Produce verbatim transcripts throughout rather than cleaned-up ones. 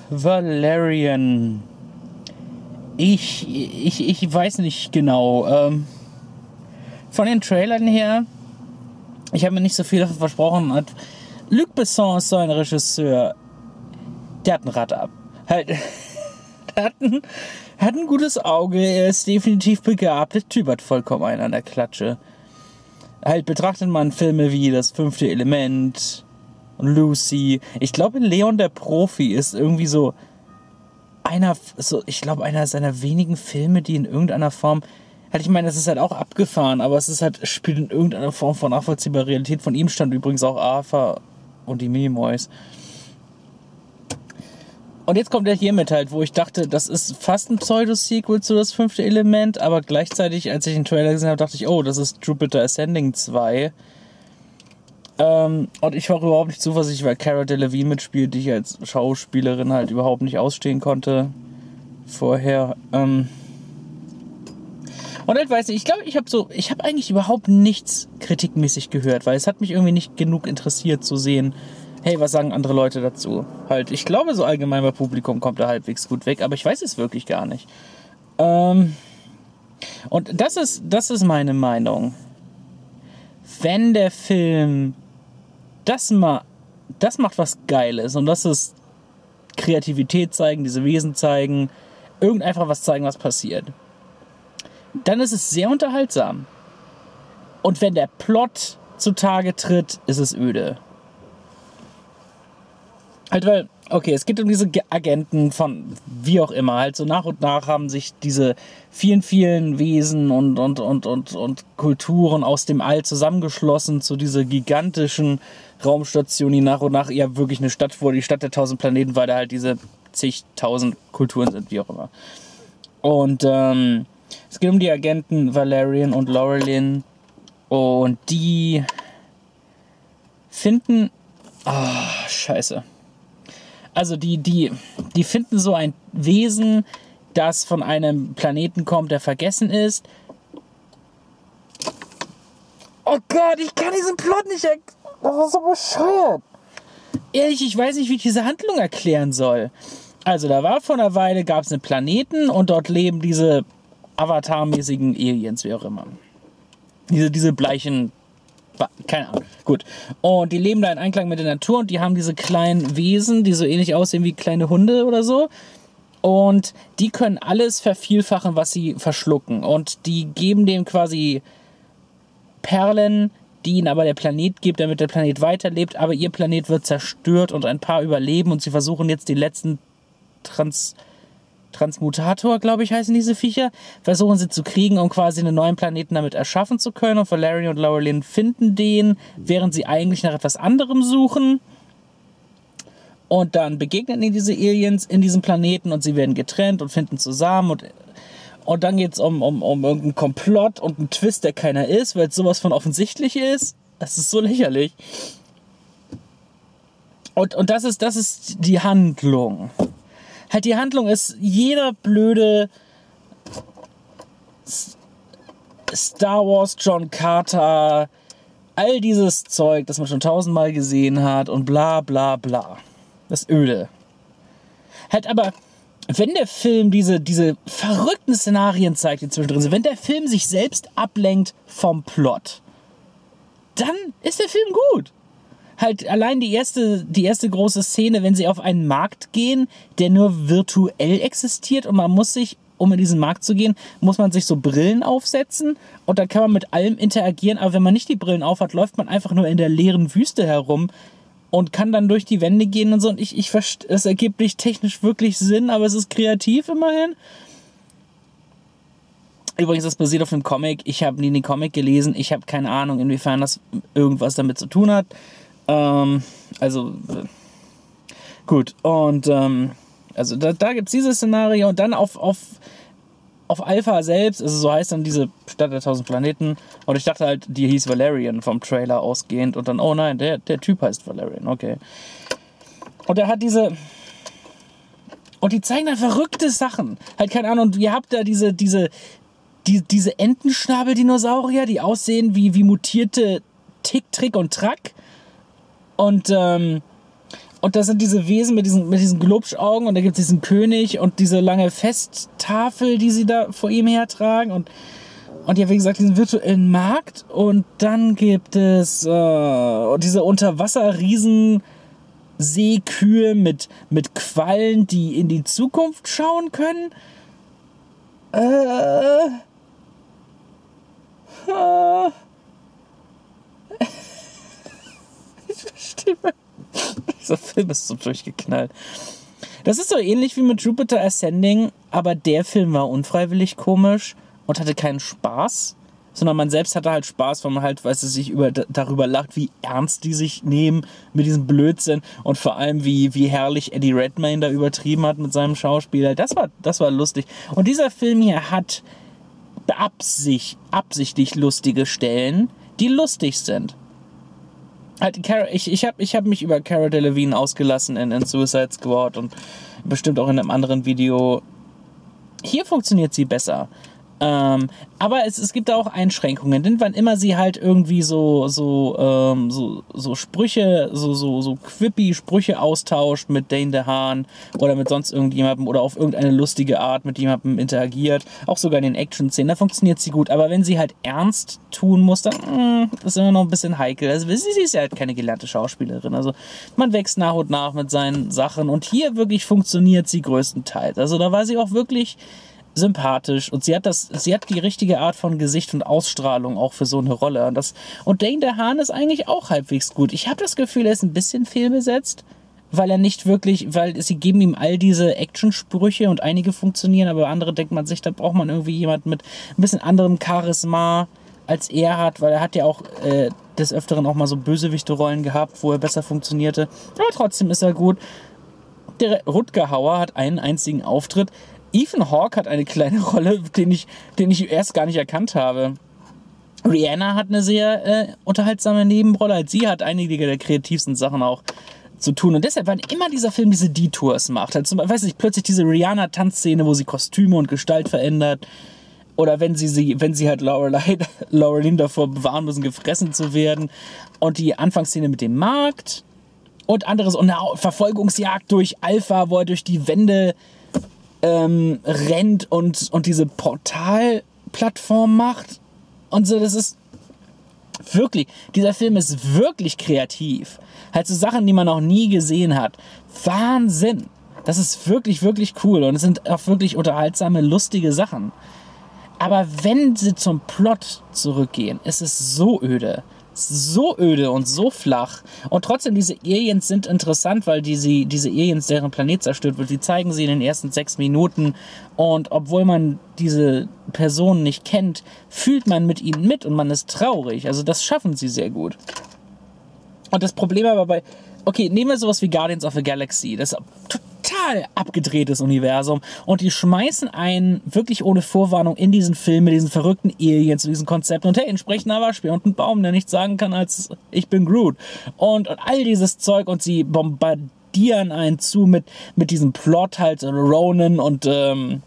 Valerian. Ich, ich, ich weiß nicht genau. Ähm, von den Trailern her, ich habe mir nicht so viel davon versprochen. Luc Besson ist so ein Regisseur, der hat ein Rad ab. Halt, der hat ein, hat ein gutes Auge, er ist definitiv begabt. Der Typ hat vollkommen einen an der Klatsche. Halt, betrachtet man Filme wie Das fünfte Element und Lucy. Ich glaube, Leon der Profi ist irgendwie so einer, so, ich glaube, einer seiner wenigen Filme, die in irgendeiner Form, halt, ich meine, das ist halt auch abgefahren, aber es ist halt, spielt in irgendeiner Form von nachvollziehbarer Realität. Von ihm stand übrigens auch Arthur und die Minimoys. Und jetzt kommt er hiermit halt, wo ich dachte, das ist fast ein Pseudo-Sequel zu Das fünfte Element, aber gleichzeitig, als ich den Trailer gesehen habe, dachte ich, oh, das ist Jupiter Ascending zwei. Ähm, und ich war überhaupt nicht zuversichtlich, weil Cara Delevingne mitspielt, die ich als Schauspielerin halt überhaupt nicht ausstehen konnte vorher. Ähm und halt weiß ich, ich glaube, ich habe so, ich habe eigentlich überhaupt nichts kritikmäßig gehört, weil es hat mich irgendwie nicht genug interessiert zu sehen, hey, was sagen andere Leute dazu? Halt, ich glaube, so allgemein bei Publikum kommt er halbwegs gut weg, aber ich weiß es wirklich gar nicht. Ähm und das ist, das ist meine Meinung. Wenn der Film das, ma das macht, was Geiles, und das ist Kreativität zeigen, diese Wesen zeigen, irgend einfach was zeigen, was passiert, dann ist es sehr unterhaltsam. Und wenn der Plot zutage tritt, ist es öde. Halt, weil, okay, es geht um diese Agenten von wie auch immer, halt so nach und nach haben sich diese vielen, vielen Wesen und, und, und, und, und Kulturen aus dem All zusammengeschlossen zu dieser gigantischen Raumstation, die nach und nach ja wirklich eine Stadt wurde, die Stadt der tausend Planeten, weil da halt diese zigtausend Kulturen sind, wie auch immer. Und ähm, es geht um die Agenten Valerian und Laurelin, und die finden, ah, oh, scheiße. Also die, die, die finden so ein Wesen, das von einem Planeten kommt, der vergessen ist. Oh Gott, ich kann diesen Plot nicht erklären. Das ist so bescheuert. Ehrlich, ich weiß nicht, wie ich diese Handlung erklären soll. Also da war vor einer Weile, gab es einen Planeten und dort leben diese Avatar-mäßigen Aliens, wie auch immer. Diese, diese bleichen... Keine Ahnung. Gut. Und die leben da in Einklang mit der Natur und die haben diese kleinen Wesen, die so ähnlich aussehen wie kleine Hunde oder so. Und die können alles vervielfachen, was sie verschlucken. Und die geben dem quasi Perlen, die ihnen aber der Planet gibt, damit der Planet weiterlebt. Aber ihr Planet wird zerstört und ein paar überleben. Und sie versuchen jetzt den letzten Trans... Transmutator, glaube ich, heißen diese Viecher, versuchen sie zu kriegen, um quasi einen neuen Planeten damit erschaffen zu können. Und Valerian und Laurelin finden den, während sie eigentlich nach etwas anderem suchen. Und dann begegnen ihnen diese Aliens in diesem Planeten und sie werden getrennt und finden zusammen. Und, und dann geht es um, um, um irgendeinen Komplott und einen Twist, der keiner ist, weil es sowas von offensichtlich ist. Das ist so lächerlich. Und, und das ist, das ist die Handlung. Halt, die Handlung ist, jeder blöde Star Wars, John Carter, all dieses Zeug, das man schon tausendmal gesehen hat und bla bla bla. Das ist öde. Halt, aber wenn der Film diese, diese verrückten Szenarien zeigt, die zwischendrin sind, wenn der Film sich selbst ablenkt vom Plot, dann ist der Film gut. Halt allein die erste, die erste große Szene, wenn sie auf einen Markt gehen, der nur virtuell existiert und man muss sich, um in diesen Markt zu gehen, muss man sich so Brillen aufsetzen und dann kann man mit allem interagieren, aber wenn man nicht die Brillen aufhat, läuft man einfach nur in der leeren Wüste herum und kann dann durch die Wände gehen und so, und ich, ich verstehe, es ergibt nicht technisch wirklich Sinn, aber es ist kreativ immerhin. Übrigens, das basiert auf einem Comic, ich habe nie den Comic gelesen, ich habe keine Ahnung, inwiefern das irgendwas damit zu tun hat. Ähm, also, gut, und, ähm, also da, da gibt es dieses Szenario und dann auf, auf, auf Alpha selbst, also so heißt dann diese Stadt der tausend Planeten, und ich dachte halt, die hieß Valerian vom Trailer ausgehend, und dann, oh nein, der, der Typ heißt Valerian, okay. Und er hat diese, und die zeigen dann verrückte Sachen, halt keine Ahnung, und ihr habt da diese, diese, die, diese Entenschnabel-Dinosaurier, die aussehen wie, wie mutierte Tick, Trick und Track. Und, ähm, Und da sind diese Wesen mit diesen, mit diesen Glubschaugen und da gibt es diesen König und diese lange Festtafel, die sie da vor ihm hertragen und, und ja, wie gesagt, diesen virtuellen Markt. Und dann gibt es äh, diese Unterwasser-Riesen-Seekühe mit, mit Quallen, die in die Zukunft schauen können. Äh, äh, ich verstehe mal. Dieser Film ist so durchgeknallt. Das ist so ähnlich wie mit Jupiter Ascending, aber der Film war unfreiwillig komisch und hatte keinen Spaß, sondern man selbst hatte halt Spaß, weil man halt, weißt du, sich über, darüber lacht, wie ernst die sich nehmen mit diesem Blödsinn und vor allem, wie, wie herrlich Eddie Redmayne da übertrieben hat mit seinem Schauspieler. Das war, das war lustig. Und dieser Film hier hat beabsicht, absichtlich lustige Stellen, die lustig sind. Halt, ich ich habe ich hab mich über Cara Delevingne ausgelassen in, in Suicide Squad und bestimmt auch in einem anderen Video. Hier funktioniert sie besser. Ähm, aber es, es gibt da auch Einschränkungen, denn wann immer sie halt irgendwie so so ähm, so, so Sprüche, so so so quippy Sprüche austauscht mit Dane DeHaan oder mit sonst irgendjemandem oder auf irgendeine lustige Art mit jemandem interagiert, auch sogar in den Action-Szenen, da funktioniert sie gut. Aber wenn sie halt ernst tun muss, dann mh, ist immer noch ein bisschen heikel. Also sie ist ja halt keine gelernte Schauspielerin. Also man wächst nach und nach mit seinen Sachen und hier wirklich funktioniert sie größtenteils. Also da war sie auch wirklich sympathisch und sie hat das, sie hat die richtige Art von Gesicht und Ausstrahlung auch für so eine Rolle. Und, das, und Dane DeHaan ist eigentlich auch halbwegs gut. Ich habe das Gefühl, er ist ein bisschen fehlbesetzt, weil er nicht wirklich, weil sie geben ihm all diese Actionsprüche und einige funktionieren, aber andere denkt man sich, da braucht man irgendwie jemanden mit ein bisschen anderem Charisma als er hat, weil er hat ja auch äh, des Öfteren auch mal so Bösewichte-Rollen gehabt, wo er besser funktionierte. Aber trotzdem ist er gut. Der Rutger Hauer hat einen einzigen Auftritt. Ethan Hawke hat eine kleine Rolle, den ich, den ich erst gar nicht erkannt habe. Rihanna hat eine sehr äh, unterhaltsame Nebenrolle. Als sie hat einige der kreativsten Sachen auch zu tun. Und deshalb, wann immer dieser Film diese Detours macht, halt zum Beispiel, weiß ich, plötzlich diese Rihanna-Tanzszene, wo sie Kostüme und Gestalt verändert, oder wenn sie, sie, wenn sie halt Laureline davor bewahren müssen, gefressen zu werden, und die Anfangsszene mit dem Markt und anderes, und eine Verfolgungsjagd durch Alpha, wo er durch die Wände Ähm, rennt und, und diese Portalplattform macht und so, das ist wirklich, dieser Film ist wirklich kreativ. Halt so Sachen, die man noch nie gesehen hat. Wahnsinn! Das ist wirklich, wirklich cool und es sind auch wirklich unterhaltsame, lustige Sachen. Aber wenn sie zum Plot zurückgehen, ist es so öde. So öde und so flach. Und trotzdem, diese Aliens sind interessant, weil diese, diese Aliens, deren Planet zerstört wird, die zeigen sie in den ersten sechs Minuten. Und obwohl man diese Personen nicht kennt, fühlt man mit ihnen mit und man ist traurig. Also das schaffen sie sehr gut. Und das Problem aber bei... Okay, nehmen wir sowas wie Guardians of the Galaxy. Das ist ein total abgedrehtes Universum. Und die schmeißen einen wirklich ohne Vorwarnung in diesen Film mit diesen verrückten Aliens und diesen Konzepten. Und hey, entsprechender Waschbär und ein Baum, der nichts sagen kann als ich bin Groot. Und, und all dieses Zeug. Und sie bombardieren einen zu mit, mit diesem Plot halt. Ronan und... Ähm,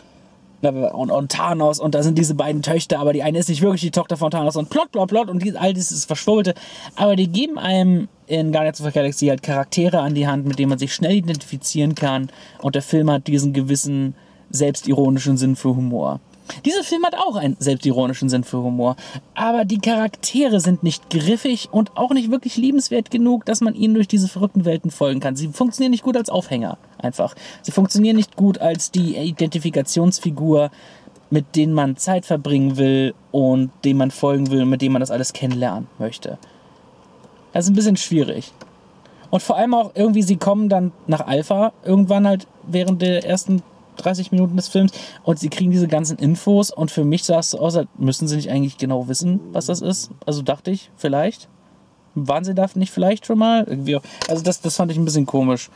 Und, und Thanos und da sind diese beiden Töchter, aber die eine ist nicht wirklich die Tochter von Thanos und plot, plot, plot und die, all dieses Verschwurbelte. Aber die geben einem in Guardians of the Galaxy halt Charaktere an die Hand, mit denen man sich schnell identifizieren kann und der Film hat diesen gewissen selbstironischen Sinn für Humor. Dieser Film hat auch einen selbstironischen Sinn für Humor, aber die Charaktere sind nicht griffig und auch nicht wirklich liebenswert genug, dass man ihnen durch diese verrückten Welten folgen kann. Sie funktionieren nicht gut als Aufhänger, einfach. Sie funktionieren nicht gut als die Identifikationsfigur, mit denen man Zeit verbringen will und dem man folgen will und mit dem man das alles kennenlernen möchte. Das ist ein bisschen schwierig. Und vor allem auch irgendwie, sie kommen dann nach Alpha, irgendwann halt während der ersten dreißig Minuten des Films und sie kriegen diese ganzen Infos und für mich sah es so aus, als müssen sie nicht eigentlich genau wissen, was das ist. Also dachte ich, vielleicht. Waren sie da nicht vielleicht schon mal? Irgendwie auch. Also das, das fand ich ein bisschen komisch.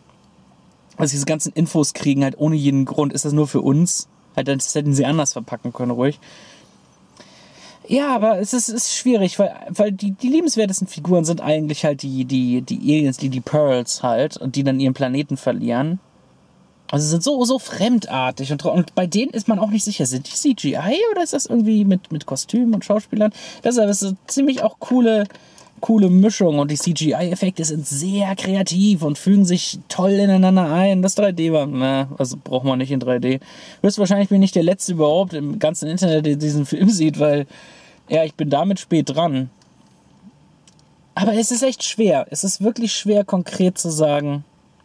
Also diese ganzen Infos kriegen halt ohne jeden Grund. Ist das nur für uns? Halt, das hätten sie anders verpacken können, ruhig. Ja, aber es ist, ist schwierig, weil, weil die, die liebenswertesten Figuren sind eigentlich halt die, die, die Aliens, die, die Pearls halt, und die dann ihren Planeten verlieren. Also sie sind so, so fremdartig und, und bei denen ist man auch nicht sicher, sind die C G I oder ist das irgendwie mit, mit Kostümen und Schauspielern? Das ist, das ist ziemlich auch coole, coole Mischung und die C G I-Effekte sind sehr kreativ und fügen sich toll ineinander ein. Das drei D war, na, also braucht man nicht in drei D. Höchstwahrscheinlich bin ich nicht der Letzte überhaupt im ganzen Internet, der diesen Film sieht, weil, ja, ich bin damit spät dran. Aber es ist echt schwer. Es ist wirklich schwer, konkret zu sagen.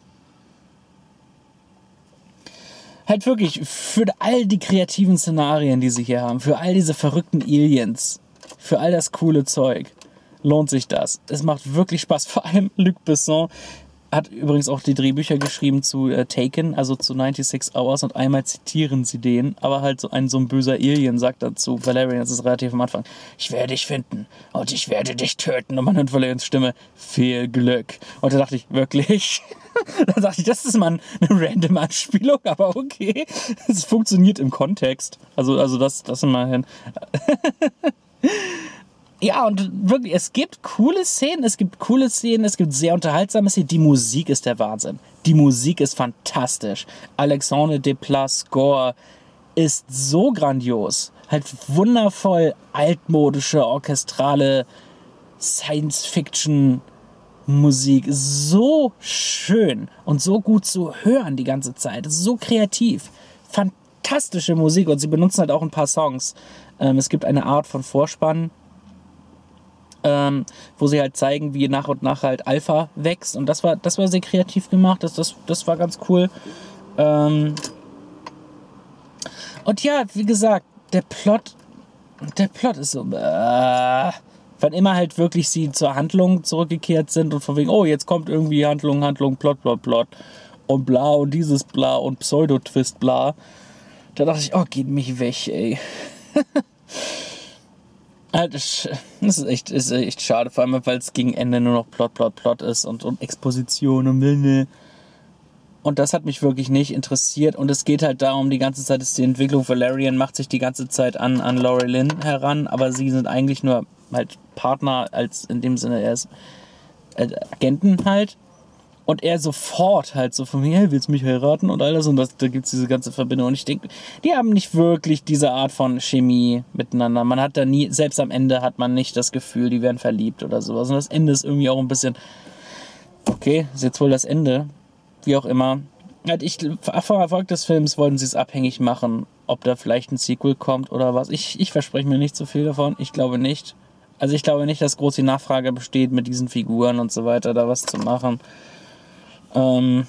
Halt wirklich, für all die kreativen Szenarien, die sie hier haben, für all diese verrückten Aliens, für all das coole Zeug, lohnt sich das. Es macht wirklich Spaß. Vor allem Luc Besson hat übrigens auch die Drehbücher geschrieben zu äh, Taken, also zu ninety-six Hours, und einmal zitieren sie den, aber halt so ein so ein böser Alien sagt dazu, Valerian, das ist relativ am Anfang, ich werde dich finden und ich werde dich töten, und man hört Valerians Stimme, viel Glück. Und da dachte ich, wirklich? Da dachte ich, das ist mal eine random Anspielung, aber okay. Es funktioniert im Kontext. Also, also das, das immerhin. Ja, und wirklich, es gibt coole Szenen, es gibt coole Szenen, es gibt sehr unterhaltsame Szenen. Die Musik ist der Wahnsinn. Die Musik ist fantastisch. Alexandre Desplat Score ist so grandios. Halt wundervoll altmodische, orchestrale Science-Fiction-Musik. So schön und so gut zu hören die ganze Zeit. So kreativ. Fantastische Musik, und sie benutzen halt auch ein paar Songs. Ähm, es gibt eine Art von Vorspann, Ähm, wo sie halt zeigen, wie nach und nach halt Alpha wächst, und das war, das war sehr kreativ gemacht, das, das, das war ganz cool. Ähm und ja, wie gesagt, der Plot, der Plot ist so, äh, wann immer halt wirklich sie zur Handlung zurückgekehrt sind und von wegen, oh, jetzt kommt irgendwie Handlung, Handlung, Plot, Plot, Plot und bla und dieses bla und Pseudo-Twist bla, da dachte ich, oh, geht mich weg, ey. Halt, das ist echt, ist echt schade, vor allem, weil es gegen Ende nur noch Plot, Plot, Plot ist und, und Exposition und ne. Und das hat mich wirklich nicht interessiert, und es geht halt darum, die ganze Zeit ist die Entwicklung, Valerian macht sich die ganze Zeit an, an Laurie Lynn heran, aber sie sind eigentlich nur halt Partner, als in dem Sinne, er ist äh, Agenten halt. Und er sofort halt so von mir, hey, willst du mich heiraten und alles, und das, da gibt es diese ganze Verbindung. Und ich denke, die haben nicht wirklich diese Art von Chemie miteinander. Man hat da nie, selbst am Ende hat man nicht das Gefühl, die werden verliebt oder sowas. Und das Ende ist irgendwie auch ein bisschen, okay, ist jetzt wohl das Ende, wie auch immer. Ich, vom Erfolg des Films wollten sie es abhängig machen, ob da vielleicht ein Sequel kommt oder was. Ich, ich verspreche mir nicht so viel davon, ich glaube nicht. Also ich glaube nicht, dass groß die Nachfrage besteht, mit diesen Figuren und so weiter da was zu machen. Ähm,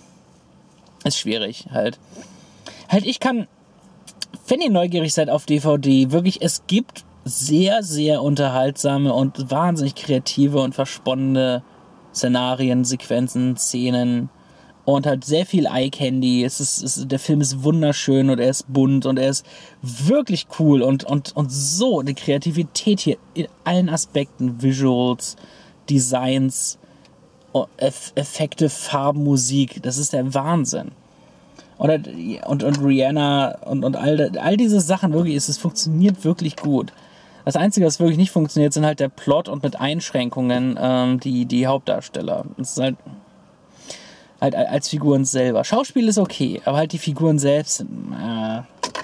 ist schwierig halt. Halt, ich kann, wenn ihr neugierig seid auf D V D, wirklich, es gibt sehr, sehr unterhaltsame und wahnsinnig kreative und versponnene Szenarien, Sequenzen, Szenen und halt sehr viel Eye-Candy. Es ist, es, der Film ist wunderschön und er ist bunt und er ist wirklich cool und, und, und so, die Kreativität hier in allen Aspekten, Visuals, Designs, Effekte, Farben, Musik, das ist der Wahnsinn. Und, und, und Rihanna und, und all, all diese Sachen, wirklich, es, es funktioniert wirklich gut. Das Einzige, was wirklich nicht funktioniert, sind halt der Plot und mit Einschränkungen ähm, die, die Hauptdarsteller. Das ist halt, halt als Figuren selber. Schauspiel ist okay, aber halt die Figuren selbst sind äh,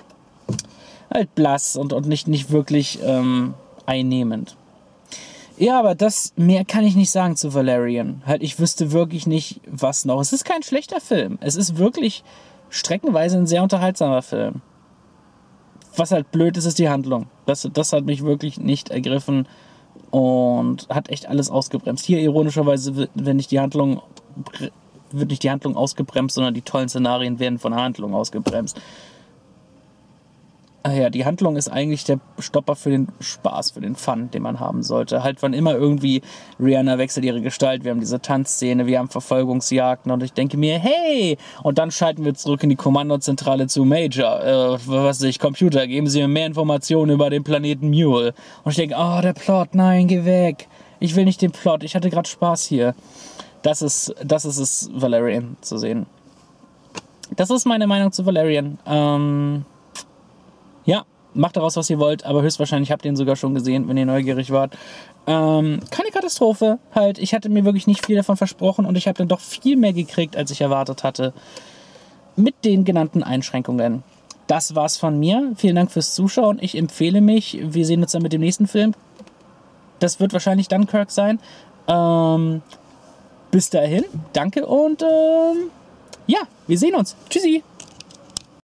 halt blass und, und nicht, nicht wirklich ähm, einnehmend. Ja, aber das, mehr kann ich nicht sagen zu Valerian. Halt, ich wüsste wirklich nicht, was noch. Es ist kein schlechter Film. Es ist wirklich streckenweise ein sehr unterhaltsamer Film. Was halt blöd ist, ist die Handlung. Das, das hat mich wirklich nicht ergriffen und hat echt alles ausgebremst. Hier ironischerweise wird, wenn nicht die Handlung, wird nicht die Handlung ausgebremst, sondern die tollen Szenarien werden von der Handlung ausgebremst. Ach ja, die Handlung ist eigentlich der Stopper für den Spaß, für den Fun, den man haben sollte. Halt, wann immer irgendwie Rihanna wechselt ihre Gestalt, wir haben diese Tanzszene, wir haben Verfolgungsjagden, und ich denke mir, hey, und dann schalten wir zurück in die Kommandozentrale zu Major, äh, was weiß ich, Computer, geben Sie mir mehr Informationen über den Planeten Mule. Und ich denke, oh, der Plot, nein, geh weg. Ich will nicht den Plot, ich hatte gerade Spaß hier. Das ist, das ist es, Valerian zu sehen. Das ist meine Meinung zu Valerian. Ähm... Ja, macht daraus, was ihr wollt, aber höchstwahrscheinlich habt ihr ihn sogar schon gesehen, wenn ihr neugierig wart. Ähm, keine Katastrophe, halt. Ich hatte mir wirklich nicht viel davon versprochen und ich habe dann doch viel mehr gekriegt, als ich erwartet hatte. Mit den genannten Einschränkungen. Das war's von mir. Vielen Dank fürs Zuschauen. Ich empfehle mich. Wir sehen uns dann mit dem nächsten Film. Das wird wahrscheinlich Dunkirk sein. Ähm, bis dahin, danke und ähm, ja, wir sehen uns. Tschüssi.